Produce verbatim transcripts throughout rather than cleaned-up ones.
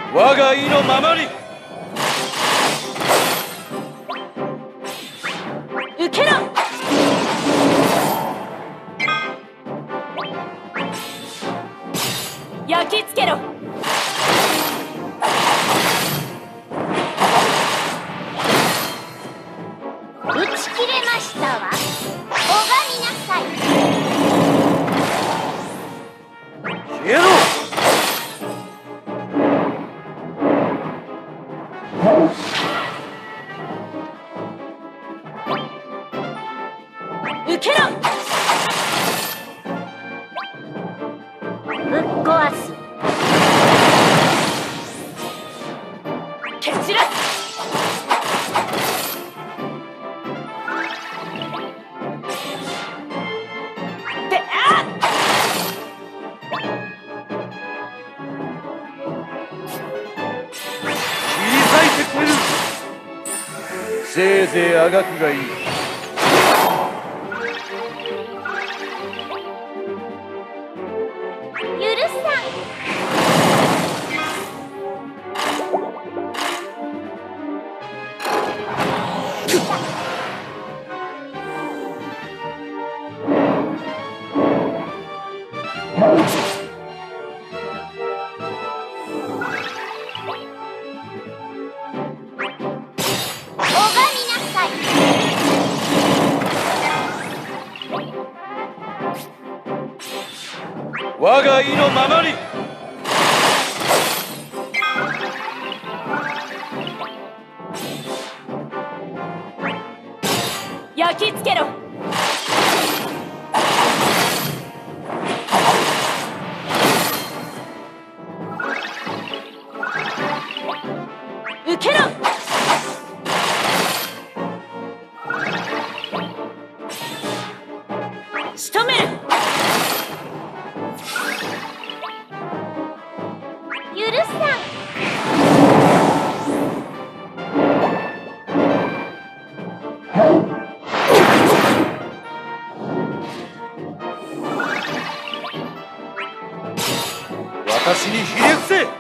我が意のままに。 受けろ。焼き付けろ。 打ち切れましたわ。拝みなさい。 消えろ。 受けろ。 ぶっ壊す。 蹴散らす。であっ。 切り裂いてくれる。せいぜいあがくがいい。 許さん。 我が意のままに。 焼き付けろ。受けろ。仕留める。 許さん。 私にひれ伏せ。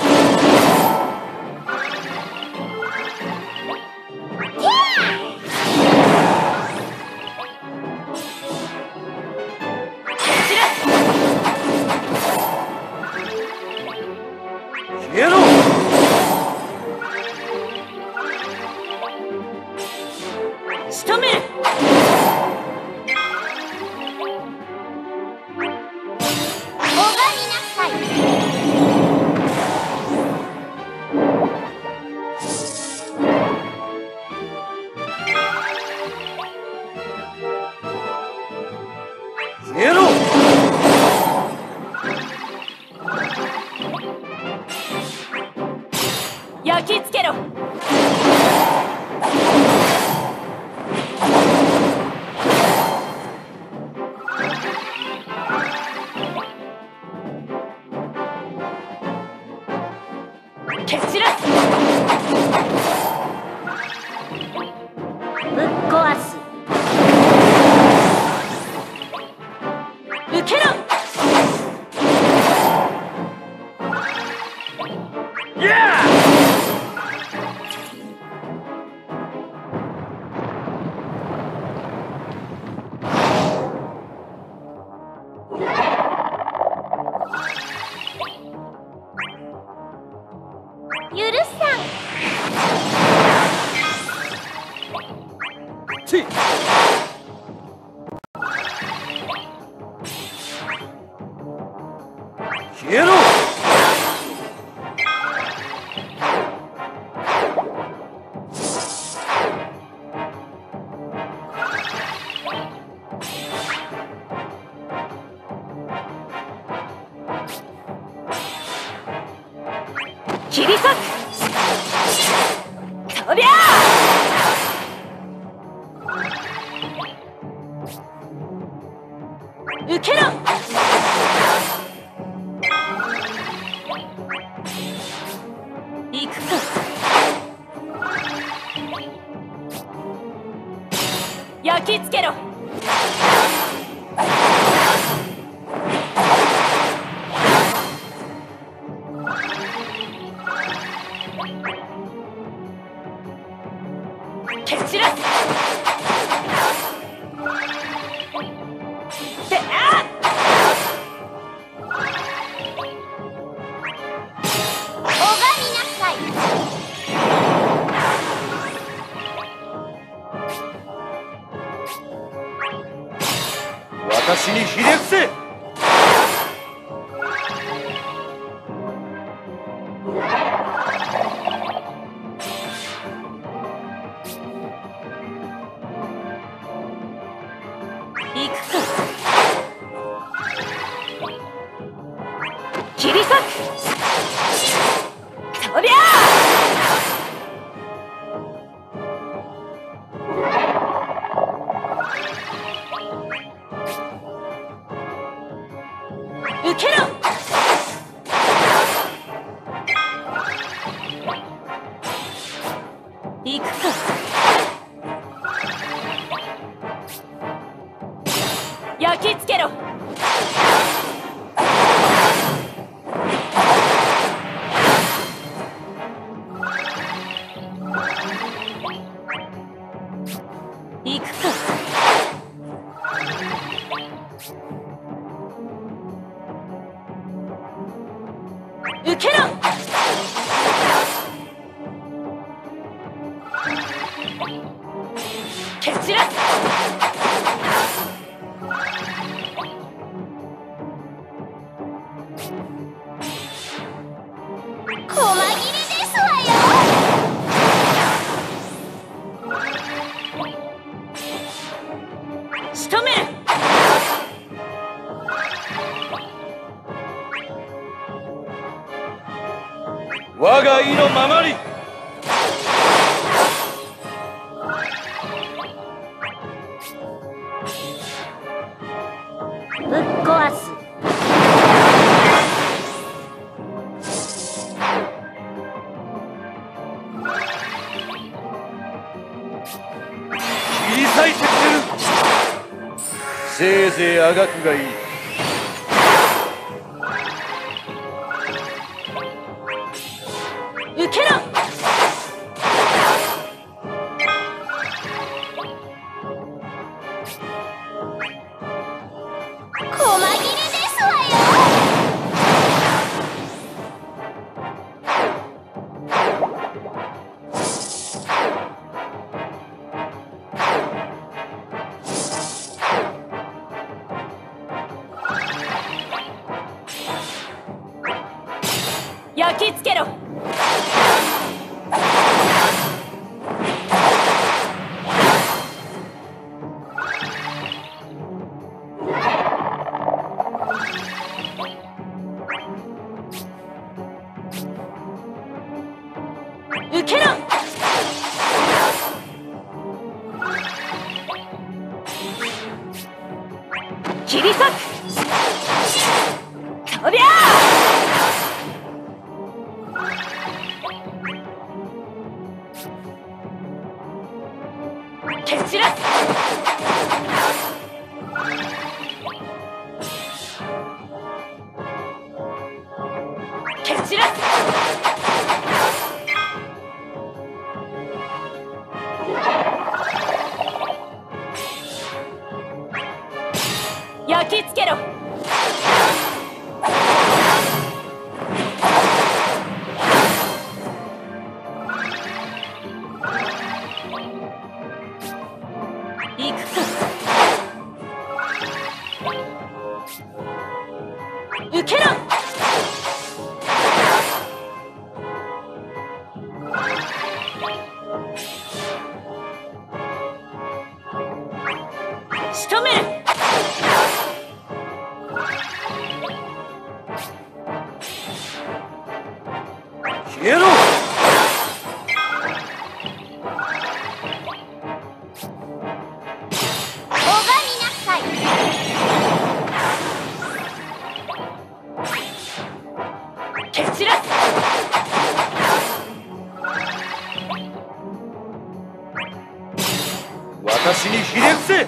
消えろ。 仕留める。 拝みなさい。 消えろ。 焼き付けろ。蹴散らす。 ぶっ壊す。 受けろ。 やあ。 許さん。 ち。消えろ。 切り裂く。そりゃあ。受けろ。行くか。焼き付けろ。 蹴散らす。てあっ拝みなさい。 私にひれ伏せ。 行くか。切り裂く。そりゃ受けろ。行くか。焼き付けろ。行くか。受けろ。蹴散らす。 細切れですわよ。 仕留める。 我が意のままに。 ぶっ壊す。 切り裂いてくれる。せいぜいあがくがいい。 受けろ。 細切れですわよ。 焼き付けろ。受けろ。切り裂く。そりゃ蹴散らす。蹴散らす。焼き付けろ。行くか。受けろ。仕留める。 消えろ。 拝みなさい。 蹴散らす。 私にひれ伏せ。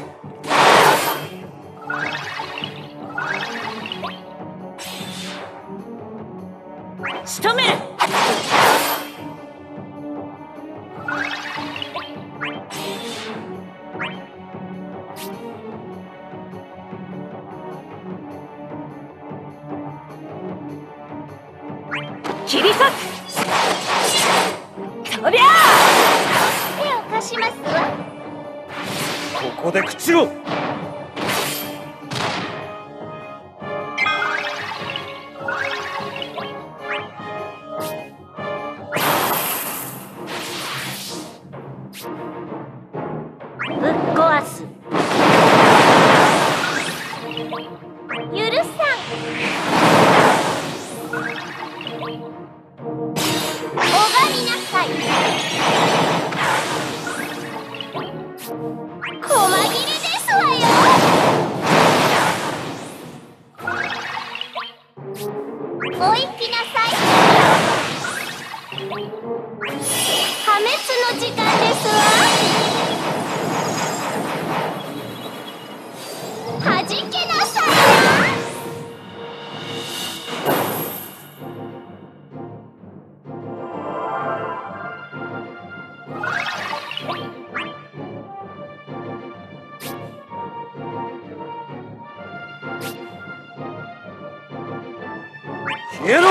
仕留める。 切り裂く。そりゃ手を貸しますわ。 ここで朽ちろ。 ぶっ壊す。許さん。拝みなさい。細切れですわよ。お行きなさい。破滅の時間ですわ。はじけなさいな。 消えろ。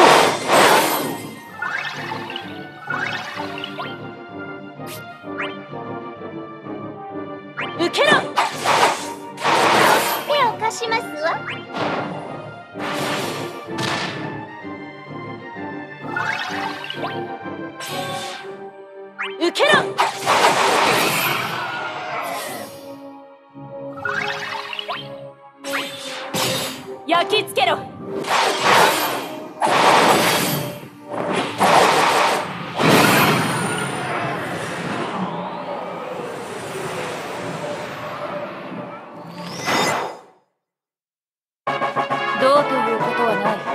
受けろ。 手を貸しますわ。 受けろ。焼き付けろ。どうということはない。